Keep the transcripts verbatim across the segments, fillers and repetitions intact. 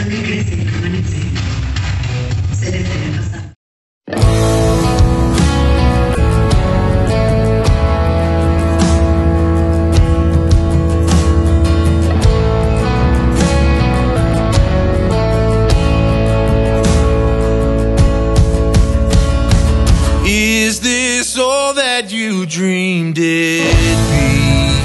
también crece y permanece. Celeste en el pasado. Is this all that you dreamed it'd be?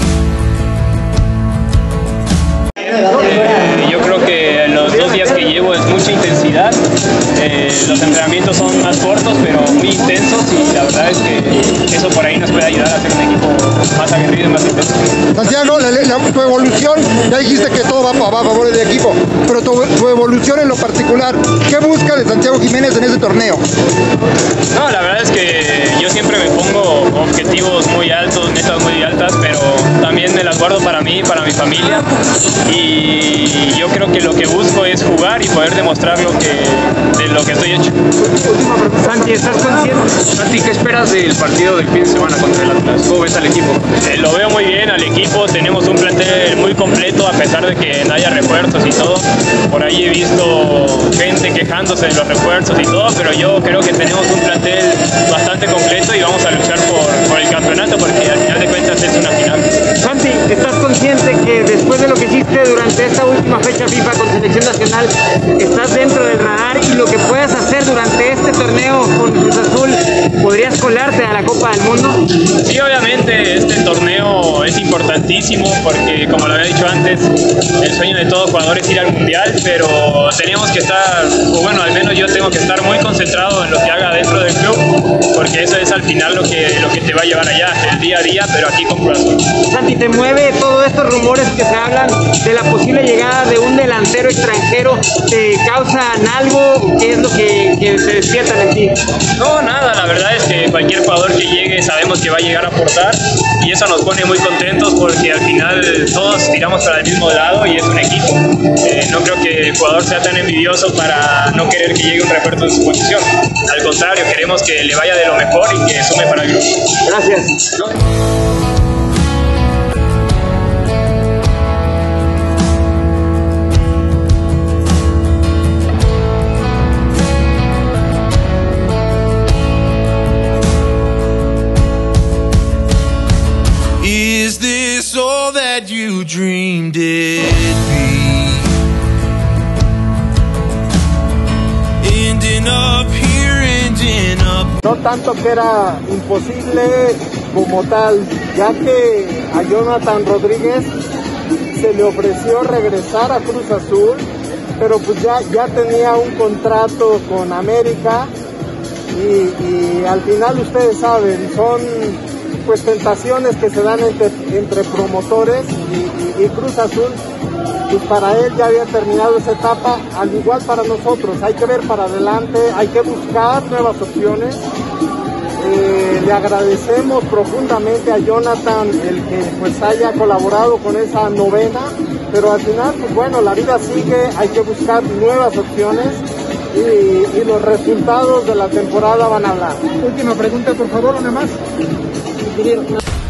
Eh, yo creo que los dos días que llevo es mucha intensidad. Eh, los entrenamientos son más cortos pero muy intensos y la verdad es que eso por ahí nos puede ayudar a hacer un equipo más aguerrido y más intenso. Santiago, la, la, tu evolución, ya dijiste que todo va a favor del equipo, pero tu, tu evolución en lo particular, ¿qué busca de Santiago Jiménez en ese torneo? No, la verdad es que yo siempre me pongo objetivos muy altos, metas muy altas, pero también me las guardo para mí, para mi familia, y yo creo que lo que busco es jugar y poder demostrar lo que, de lo que estoy hecho. Última pregunta, Santi, ¿estás consciente? Santi, ¿qué esperas del partido del fin de semana contra el Atlas? ¿Cómo ves al equipo? Eh, lo veo muy bien al equipo, tenemos un plantel muy completo a pesar de que no haya refuerzos y todo. Por ahí he visto gente quejándose de los refuerzos y todo, pero yo creo que tenemos un plantel bastante completo y vamos a luchar por, por el campeonato porque al final de cuentas es una final. Santi, ¿estás consciente que después de lo que hiciste durante esta última fecha FIFA con Selección Nacional, estás dentro del radar y lo que puedas hacer durante este torneo con Cruz Azul, podrías colarte a la Copa del Mundo? Sí, obviamente este torneo es importantísimo porque, como lo había dicho antes, el sueño de todo jugador es ir al Mundial, pero tenemos que estar, o bueno, al menos yo tengo que estar muy concentrado en lo que haga dentro del club, porque eso es al final lo que, lo que te va a llevar allá, el día a día, pero aquí con Cruz Azul. Santi, ¿te mueve todos estos rumores que se hablan de la posible llegada de un delantero extranjero? ¿Te causan algo? ¿Qué es lo que, que se despiertan en ti? No, nada, la verdad es que cualquier jugador que llegue sabemos que va a llegar a aportar y eso nos pone muy contentos porque al final todos tiramos para el mismo lado y es un equipo. Eh, no creo que el jugador sea tan envidioso para no querer que llegue un refuerzo en su posición. Al contrario, queremos que le vaya de lo mejor y que sume para el grupo. Gracias. Is this all that you dreamed it'd be? Ending up here, ending up. No tanto que era imposible como tal, ya que a Jonathan Rodríguez se le ofreció regresar a Cruz Azul, pero pues ya, ya tenía un contrato con América y, y al final ustedes saben, son pues tentaciones que se dan entre, entre promotores y, y, y Cruz Azul, pues para él ya había terminado esa etapa, al igual para nosotros, hay que ver para adelante, hay que buscar nuevas opciones. Eh, le agradecemos profundamente a Jonathan el que pues haya colaborado con esa novena, pero al final pues bueno, la vida sigue, hay que buscar nuevas opciones y, y los resultados de la temporada van a hablar. Última pregunta, por favor, una más.